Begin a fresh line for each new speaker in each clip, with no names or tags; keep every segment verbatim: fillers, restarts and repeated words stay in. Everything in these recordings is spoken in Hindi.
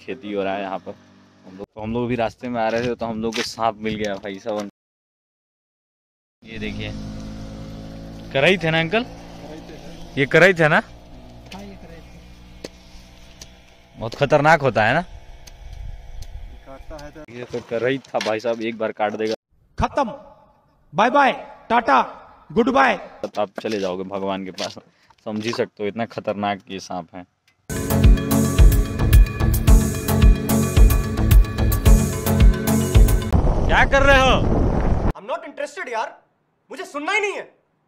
खेती हो रहा है यहाँ पर। हम लोग तो हम लोग भी रास्ते में आ रहे थे तो हम लोग को सांप मिल गया भाई साहब। ये देखिए कराई थे ना अंकल, ये कराई थे ना, बहुत खतरनाक होता है ना। ये तो कराई था भाई साहब, एक बार काट देगा
खत्म, bye bye tata good bye,
आप चले जाओगे भगवान के पास। समझ ही सकते हो इतना खतरनाक ये सांप है। क्या कर रहे हो?
आई एम नॉट इंटरेस्टेड यार, मुझे सुनना ही नहीं है।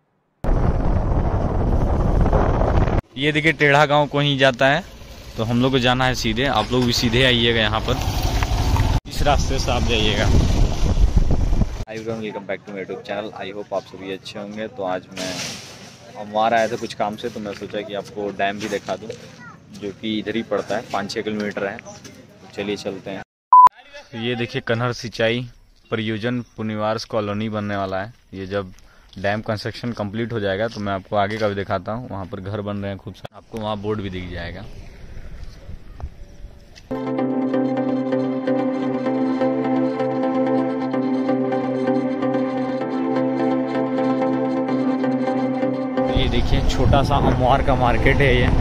ये देखिए टेढ़ा गांव को ही जाता है, तो हम लोग को जाना है सीधे। आप लोग भी सीधे आइएगा यहाँ पर, इस रास्ते से आप जाइएगा। Hi everyone, welcome back to my YouTube channel. I hope आप सभी अच्छे होंगे। तो आज मैं हम वहाँ आए थे कुछ काम से, तो मैं सोचा कि आपको डैम भी दिखा दूँ, जो कि इधर ही पड़ता है, पाँच छः किलोमीटर है। तो चलिए चलते हैं। तो ये देखिए कन्हर सिंचाई परियोजना पुनिवास कॉलोनी बनने वाला है। ये जब डैम कंस्ट्रक्शन कंप्लीट हो जाएगा तो मैं आपको आगे का भी दिखाता हूँ। वहाँ पर घर बन रहे हैं खूब सारे, आपको वहाँ बोर्ड भी दिख जाएगा। ये देखिए छोटा सा अमवार का मार्केट है, ये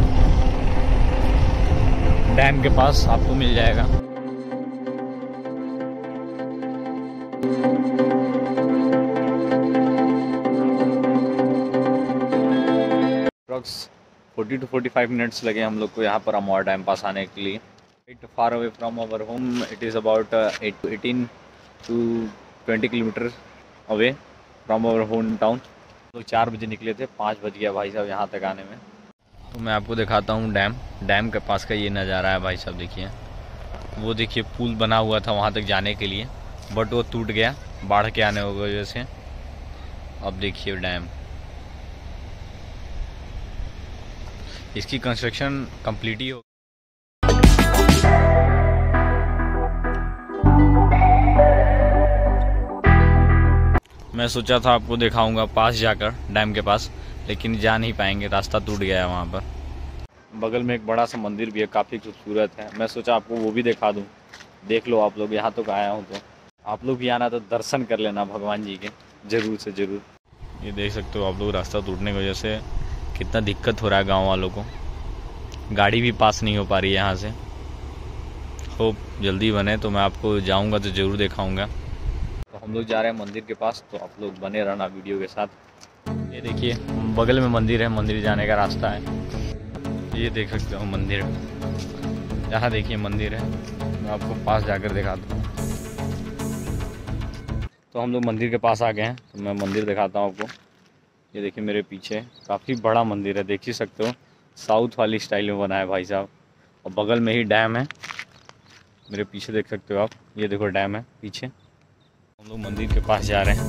डैम के पास आपको मिल जाएगा। Forty to forty five minutes लगे हम लोग को यहाँ पर अमवार डैम पास आने के लिए। It far away from our home, it is about eighteen to twenty kilometre away from our home town. लोग चार बजे निकले थे, पाँच बज गया भाई साहब यहाँ तक आने में। तो मैं आपको दिखाता हूँ डैम डैम के पास का ये नज़ारा है भाई साहब। देखिए वो देखिए पुल बना हुआ था वहाँ तक जाने के लिए, बट वो टूट गया बाढ़ के आने की वजह से। अब देखिए डैम, इसकी कंस्ट्रक्शन कंप्लीट ही हो। मैं सोचा था आपको दिखाऊंगा पास जाकर डैम के पास, लेकिन जा नहीं पाएंगे, रास्ता टूट गया है वहाँ पर। बगल में एक बड़ा सा मंदिर भी है, काफ़ी खूबसूरत है। मैं सोचा आपको वो भी दिखा दूँ, देख लो आप लोग। यहाँ तक आया हूँ तो आप लोग भी आना तो दर्शन कर लेना भगवान जी के, ज़रूर से ज़रूर। ये देख सकते हो आप लोग, रास्ता टूटने की वजह से कितना दिक्कत हो रहा है गांव वालों को। गाड़ी भी पास नहीं हो पा रही है यहाँ से। होप जल्दी बने तो मैं आपको जाऊंगा तो ज़रूर दिखाऊंगा। तो हम लोग जा रहे हैं मंदिर के पास, तो आप लोग बने रहना वीडियो के साथ। ये देखिए बगल में मंदिर है, मंदिर जाने का रास्ता है। ये देख सकते हो मंदिर, यहाँ देखिए मंदिर है, मैं आपको पास जाकर दिखा दूँ। तो हम लोग मंदिर के पास आ गए हैं, तो मैं मंदिर दिखाता हूँ आपको। ये देखिए मेरे पीछे काफ़ी बड़ा मंदिर है, देख ही सकते हो, साउथ वाली स्टाइल में बना है भाई साहब। और बगल में ही डैम है, मेरे पीछे देख सकते हो आप। ये देखो डैम है पीछे। हम लोग मंदिर के पास जा रहे हैं।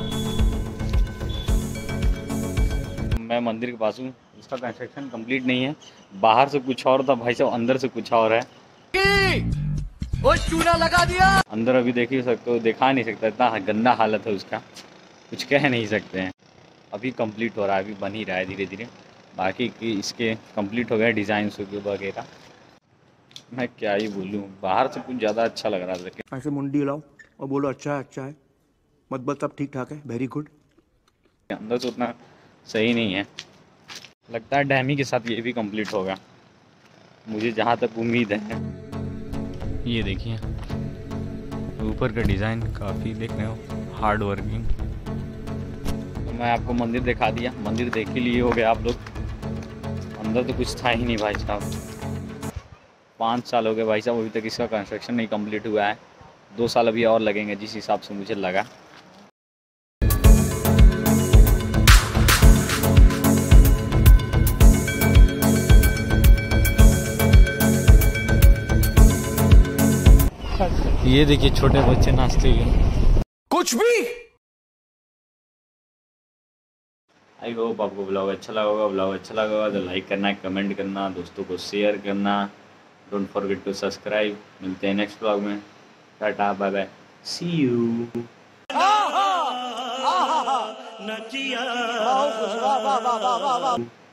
मैं मंदिर के पास हूँ, इसका कंस्ट्रक्शन कंप्लीट नहीं है। बाहर से कुछ और था भाई साहब, अंदर से कुछ और है। वो चूना लगा दिया अंदर, अभी देख ही सकते हो, दिखा नहीं सकता, इतना गंदा हालत है उसका, कुछ कह नहीं सकते हैं। अभी कंप्लीट हो रहा है, अभी बन ही रहा है धीरे धीरे। बाकी की इसके कंप्लीट हो गया डिज़ाइन वगैरह। मैं क्या ही बोलूँ, बाहर से कुछ ज़्यादा अच्छा लग रहा था, लेकिन
ऐसे मुंडी लाओ और बोलो अच्छा है अच्छा है, मत बस सब ठीक ठाक है, वेरी गुड।
अंदर से उतना सही नहीं है। लगता है डैम ही के साथ ये भी कंप्लीट होगा, मुझे जहाँ तक उम्मीद है। ये देखिए ऊपर का डिज़ाइन काफ़ी देख रहे हो, हार्ड वर्किंग। तो मैं आपको मंदिर दिखा दिया, मंदिर देख ही लिए हो गए आप लोग। अंदर तो कुछ था ही नहीं भाई साहब। पाँच साल हो गए भाई साहब, अभी तक इसका कंस्ट्रक्शन नहीं कंप्लीट हुआ है। दो साल अभी और लगेंगे जिस हिसाब से मुझे लगा। ये देखिए छोटे बच्चे नाचते हुए,
कुछ भी।
आई होप आपको ब्लॉग अच्छा लगा होगा। ब्लॉग अच्छा लगा होगा तो लाइक करना, कमेंट करना, दोस्तों को शेयर करना। Don't forget to subscribe. मिलते हैं नेक्स्ट ब्लॉग में। Tata bye bye, see you.